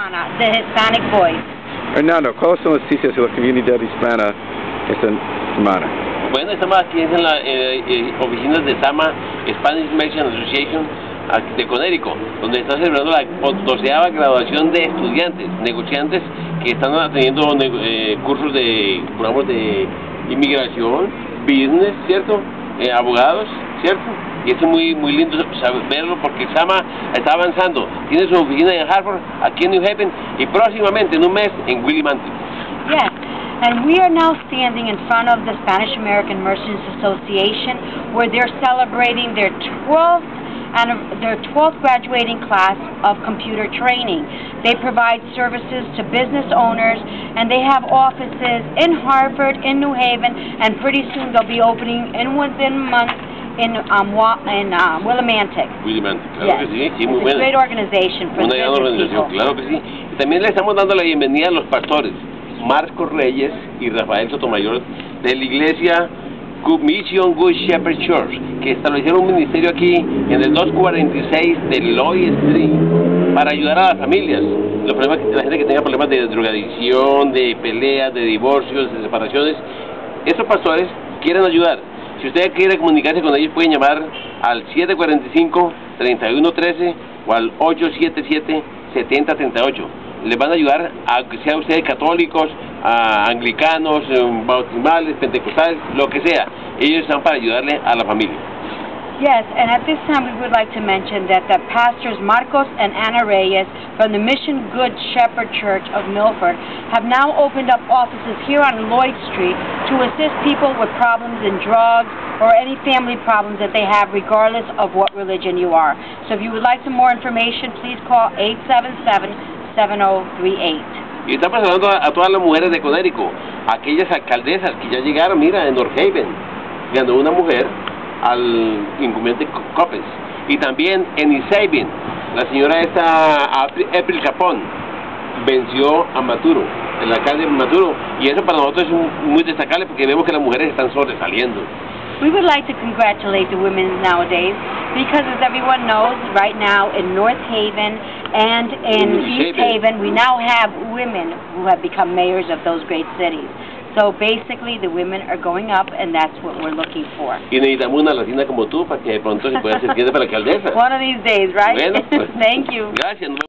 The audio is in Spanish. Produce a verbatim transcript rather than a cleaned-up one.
Hispana, the Hispanic Voice. Hernando, ¿cuáles son las noticias de la comunidad hispana esta semana? Bueno, estamos aquí en las eh, eh, oficinas de SAMA, Spanish Merchant Association, de Connecticut, donde está celebrando la doceava graduación de estudiantes, negociantes que están teniendo eh, cursos de, digamos, de inmigración, business, ¿cierto? Eh, abogados, ¿cierto? Y eso es muy, muy lindo verlo porque SAMA está avanzando. Tiene su oficina en Hartford, aquí en New Haven, y próximamente, en un mes, en Willimantic. Yes, and we are now standing in front of the Spanish American Merchants Association, where they're celebrating their twelfth and their twelfth graduating class of computer training. They provide services to business owners, and they have offices in Hartford, in New Haven, and pretty soon they'll be opening in within months in um in uh, Willimantic. Willimantic, claro yes. que sí, sí, muy It's buena. a great organization for Una gran organización, people. claro que sí. Y también le estamos dando la bienvenida a los pastores Marcos Reyes y Rafael Sotomayor de la iglesia Good Mission Good Shepherd Church, que establecieron un ministerio aquí en el doscientos cuarenta y seis de Lloyd Street para ayudar a las familias, los problemas, la gente que tenga problemas de drogadicción, de peleas, de divorcios, de separaciones. Estos pastores quieren ayudar. Si usted quiere comunicarse con ellos, pueden llamar al siete cuatro cinco, tres uno uno tres o al ocho siete siete, siete cero tres ocho. Les van a ayudar a que sean ustedes católicos, a anglicanos, bautismales, pentecostales, lo que sea. Ellos están para ayudarle a la familia. Yes, and at this time we would like to mention that the pastors Marcos and Ana Reyes from the Mission Good Shepherd Church of Milford have now opened up offices here on Lloyd Street to assist people with problems in drugs or any family problems that they have, regardless of what religion you are. So if you would like some more information, please call eight seven seven, seven zero three eight. Y estamos hablando a, a todas las mujeres de Connecticut, aquellas alcaldesas que ya llegaron, mira, en North Haven, ganó una mujer al incumbente Copes, y también en East Haven, la señora esta April Capón venció a Maturo, el alcalde Maturo, y eso para nosotros es un, muy destacable porque vemos que las mujeres están sobresaliendo. We would like to congratulate the women nowadays because, as everyone knows, right now in North Haven and in East Haven, we now have women who have become mayors of those great cities. So basically, the women are going up, and that's what we're looking for. Y necesitamos una latina como tú para que de pronto se pueda ser para la alcaldesa. One of these days, right? Bueno, pues, Thank you. Gracias.